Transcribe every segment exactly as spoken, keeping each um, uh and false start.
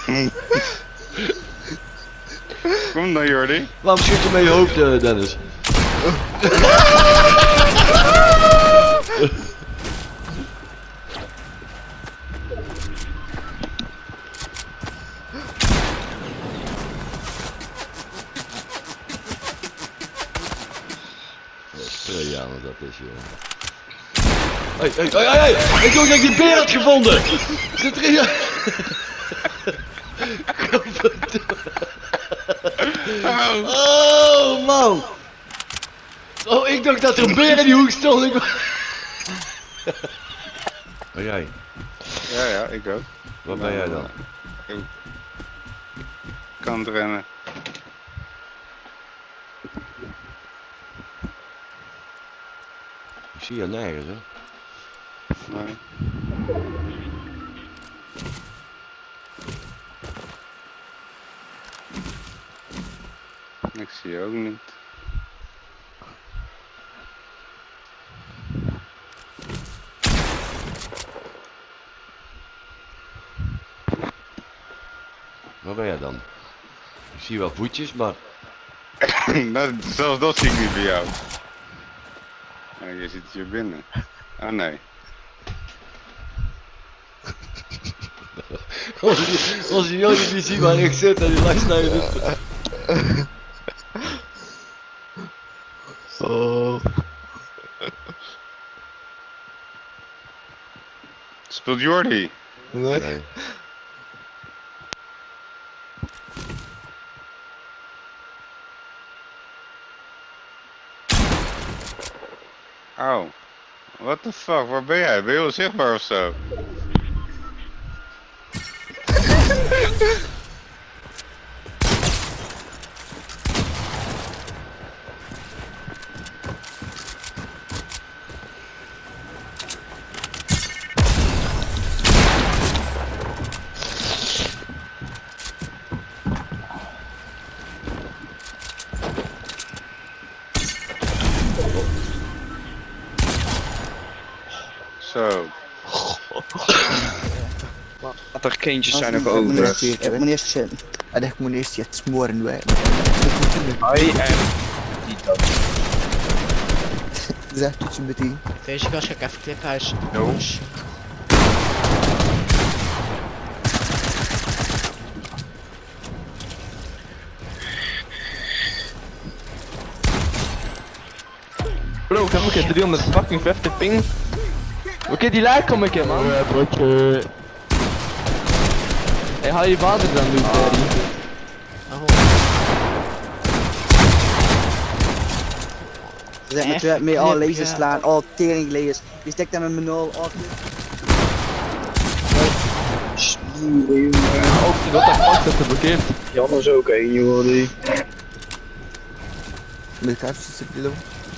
Kom dan, Jordi. Waarom schiet je met je hoofd, uh, Dennis? Ja, wat dat is, joh. Hé, hé, hé, hé! Ik dacht dat ik die beer had gevonden! Zit erin? Oh, man! Oh, ik dacht dat er een beer in die hoek stond. Ik... Ben jij? Ja, ja, ik ook. Wat ben jij dan? Ik kan het rennen. Ik zie je nergens, hè? Nee. Ik zie je ook niet. Waar ben jij dan? Ik zie wel voetjes, maar... dat, zelfs dat zie ik niet bij jou. Oh, je zit hier binnen. Oh nee. Als je Jordi niet ziet waar ik zit en die lacht naar je dus... Oh. Speelt Jordi? Nee. Nee. Oh. What the fuck, waar ben jij? Ben je heel zichtbaar of zo? Zo. Wat er kindjes zijn nog over. Ik moet eerst zitten. En ik moet eerst het smoren bij. Hoi en... Niet dat. Zeg toetsen met die. Deze gast ga ik even klikken, hij is... No. Bro, ik heb ook een driehonderd fucking vijftig ping. Oké, die lijk kom ik in, man. Ja, broodje. Hey, haal je water dan, doe Daddy. Ze zijn met twee mee al lasers slaan, al tering lasers. Je stikt hem in mijn nul, al Ook die dat daar vast zit geblokkeerd. Jan is ook één, Jordi. Met de kaartjes zitten below.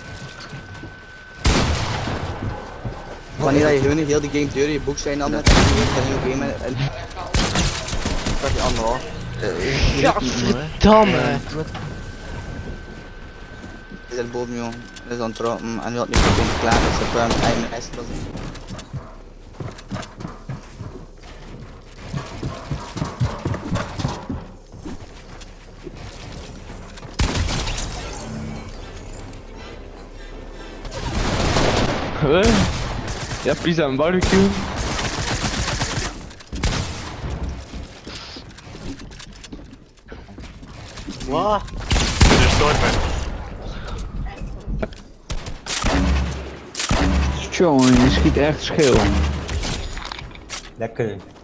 Wanneer je gewoon niet heel die game deur in je boek zijn dan net en je een nieuwe game en... Dat je andere hoor. Gadverdamme! Is het boven joh, dat is aan het trappen en je had niet goed in klaar, dus dat kwam hij mijn ijs was. Ja, pizza en barbecue. Wat? Dit is nooit meer. Jongen, je schiet echt schil. Lekker.